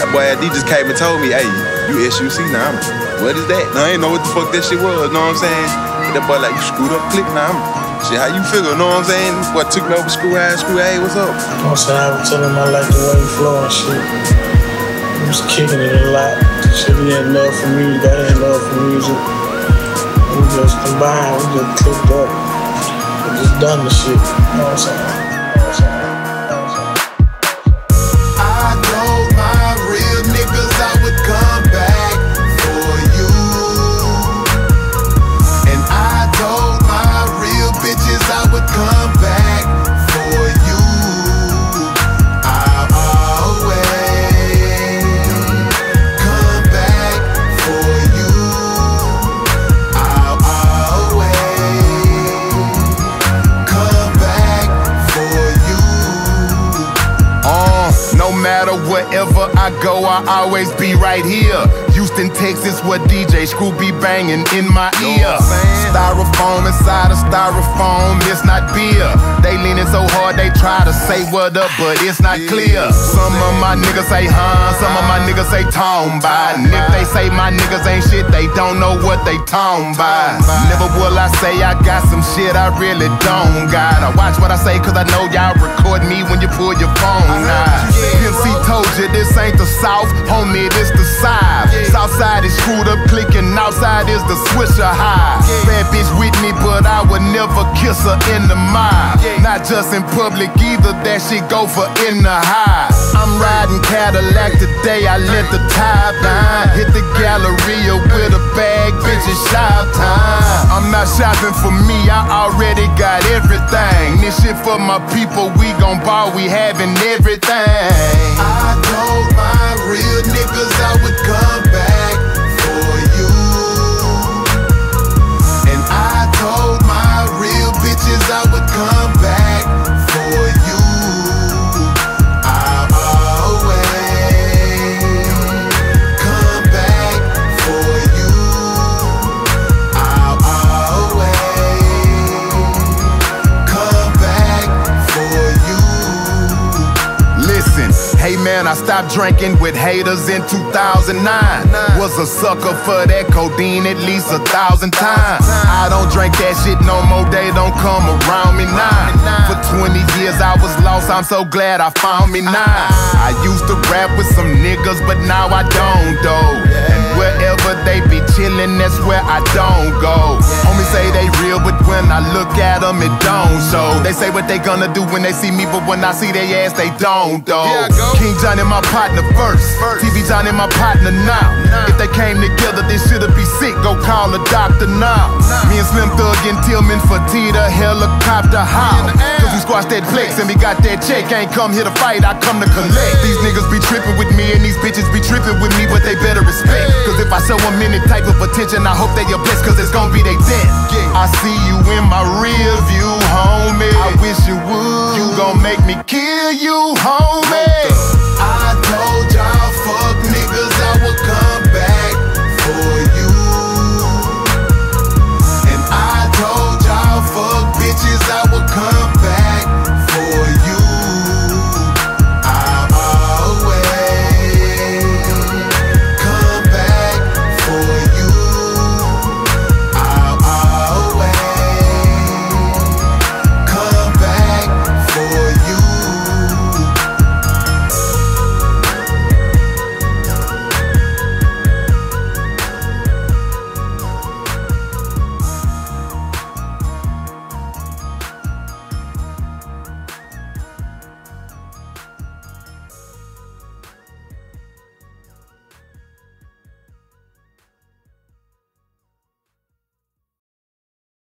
That boy D just came and told me, hey, you SUC now. I'm like, what is that? Now, I ain't know what the fuck that shit was, know what I'm saying? But that boy like, you screwed up click now. Shit, how you figure, know what I'm saying? Boy took me over school high, hey, what's up? You know what I'm saying? I was telling him I like the way he flow and shit. He was kicking it a lot. Shit, he had love for music, I had love for music. We just combined, we just clicked up. We just done the shit, you know what I'm saying? Wherever I go, I always be right here. Houston, Texas, where DJ Screw be banging in my ear. Styrofoam inside a styrofoam, it's not beer. They leaning so hard they try to say what up, but it's not clear. Some of my niggas say some of my niggas say tone by. And if they say my niggas ain't shit, they don't know what they tone by. Never will I say I got some shit I really don't got. I watch what I say cause I know y'all record me when you pull your phone out. PMC told you this ain't the South, homie, this the side. Southside is screwed up, clicking, outside is the Swisher High. Bad bitch with me, but I would never kiss her in the mob. Not just in public either, that shit go for in the high. I'm riding Cadillac today, I let the tie bind. Hit the Galleria with a bag, bitch, it's shop time. I'm not shopping for me, I already got everything. This shit for my people, we gon' ball, we having everything. I told my real niggas I would come back for you. And I told my real bitches I would come back for you. I'll always come back for you. I'll always come back for you. Listen, hey man, I stopped drinking with haters in 2009. Was a sucker for that codeine at least 1,000 times. I don't drink that shit no more, they don't come around me now. For 20 years I was lost, I'm so glad I found me now. I used to rap with some niggas, but now I don't though. And wherever they be chillin', that's where I don't go. Homies say they real, but when I look at them, it don't show. They say what they gonna do when they see me, but when I see their ass, they don't though. King John and my partner first, TV John and my partner now. If they came together, they shoulda be sick, go call a doctor now. Me and Slim Thug and Tillman for Tita, helicopter how? Cause we squashed that flex and we got that check. Ain't come here to fight, I come to collect. These niggas be trippin' with me and these bitches be trippin' with me, but they better respect. Cause if I show them any type of attention, I hope they are blessed, cause it's gon' be they death. I see you in my rear view, homie. I wish you would. You gon' make me kill you, homie.